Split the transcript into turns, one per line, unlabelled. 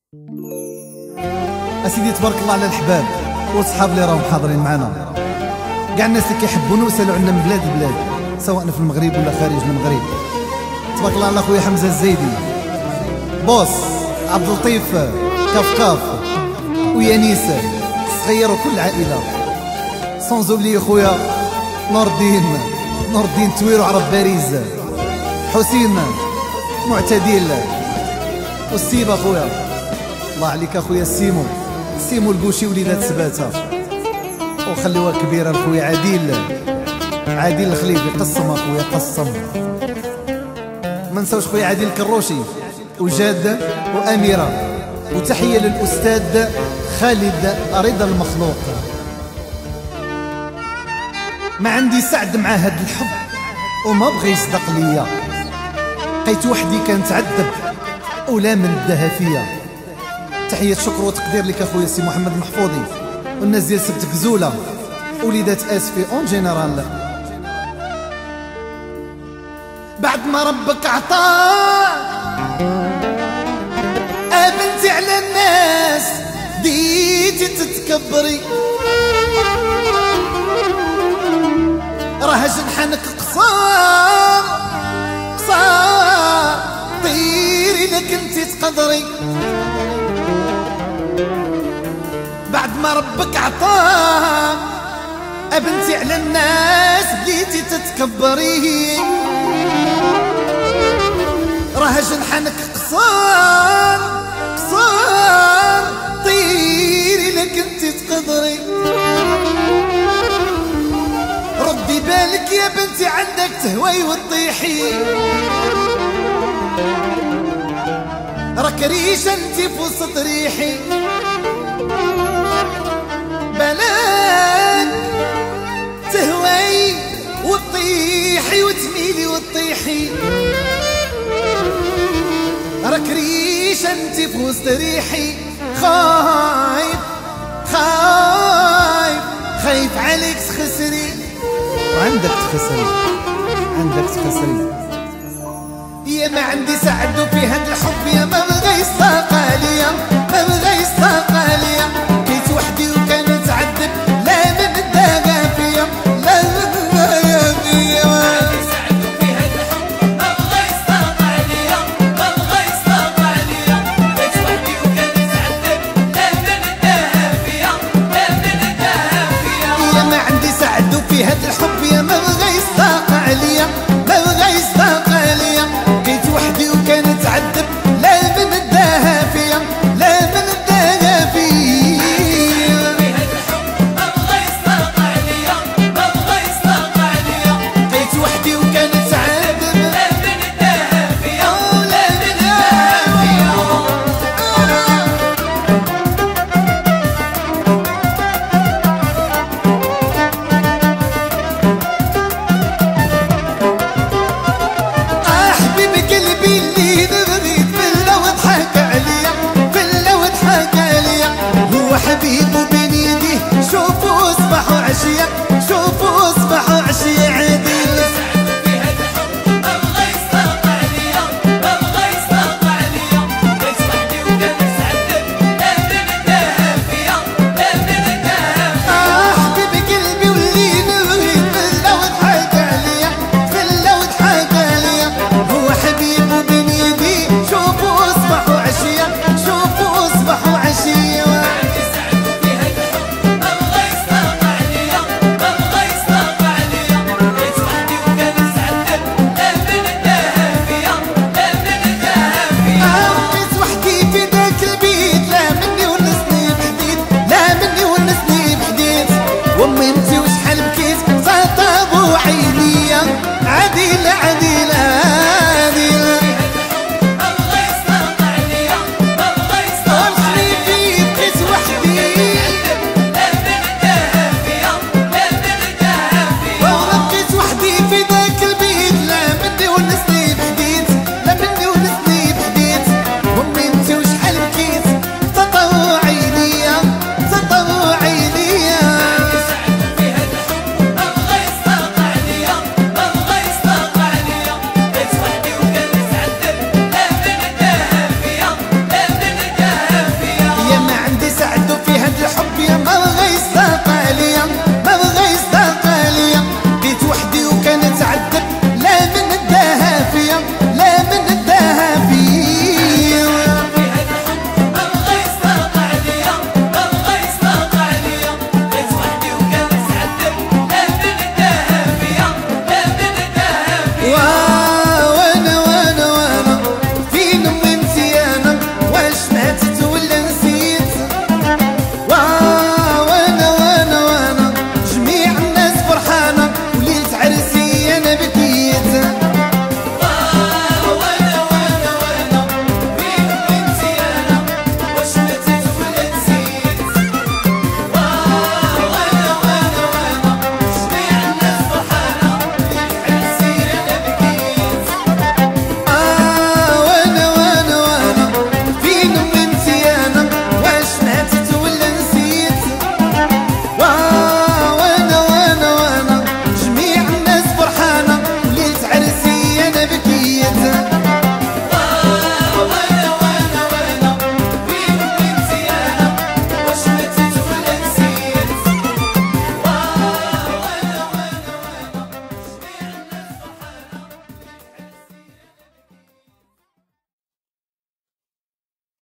اسيدي تبارك الله على الحباب والصحاب اللي راهم حاضرين معنا، كاع الناس اللي كيحبونا ويسالوا عنا من بلاد البلاد، سواء في المغرب ولا خارج المغرب. تبارك الله على خويا حمزه الزايدي، بوس عبد اللطيف كاف ويانيس الصغير وكل العائله، سون اوبلي خويا نور الدين توير وعرب باريس، حسين معتدل والسيب اخويا، الله عليك اخويا سيمو البوشي وليدات سباته، وخليوها كبيره لخويا عادل الخليفي، قسم اخويا قسم. ما نساوش خويا عادل الكروشي وجاد واميره، وتحيه للاستاذ خالد رضا المخلوق. ما عندي سعد مع هاد الحب وما بغى يصدق ليا، لقيت وحدي كنتعذب ولا من الدها فيا. تحية شكر وتقدير لك اخويا سي محمد المحفوظي والناس ديال سبت كزوله وليدات اسفي اون جينيرال. بعد ما ربك عطاك بنتي على الناس ديتي تتكبري، راه جنحانك قصار طيري لك انتي تقدري. بعد ما ربك عطاك بنتي على الناس بديتي تتكبري، راه جنحانك قصار طيري لك انتي تقدري. ردي بالك يا بنتي عندك تهوي وتطيحي، راك ريشه انتي في وسط ريحي، بلاد تهوي وتطيحي وتميلي وتطيحي، راك ريشه انتي في وسط ريحي. خايف عليك تخسري، وعندك تخسري يا ما عندي سعد وفي هاد الحب